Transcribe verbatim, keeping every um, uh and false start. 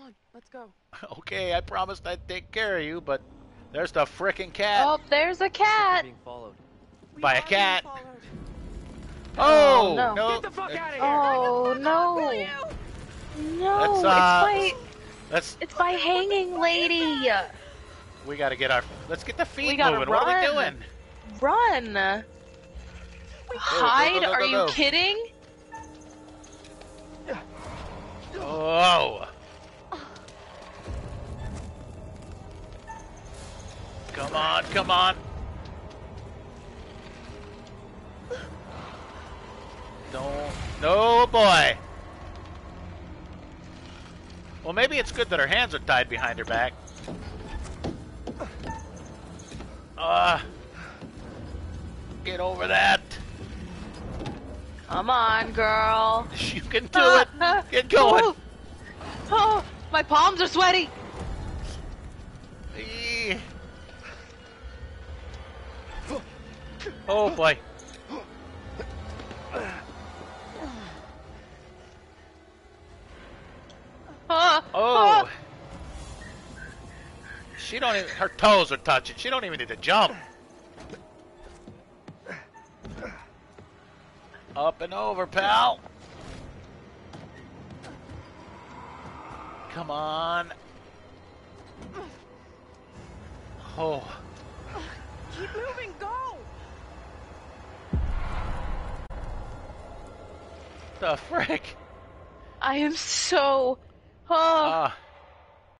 on, let's go. Okay, I promised I'd take care of you, but there's the frickin' cat. Oh, there's a cat. Being followed. We By a are being cat. followed. Oh, Oh, no. no. Get the fuck out of here! Oh no! No, Let's, it's uh, by Let's. it's by hanging lady. We gotta get our. Let's get the feet We gotta moving. What are we run. doing? Run! Hide? go, go, go, Are go, you go. kidding? Oh. Come on, come on. Don't. No, boy. Well, maybe it's good that her hands are tied behind her back. Uh. Get over that. Come on, girl. You can do it. Get going. Oh, oh, my palms are sweaty. Eee. Oh boy. Oh, Oh. She don't even, her toes are touching. She don't even need to jump. Up and over, pal. Come on. Oh. Keep moving, go! The frick? I am so. Oh, Ah.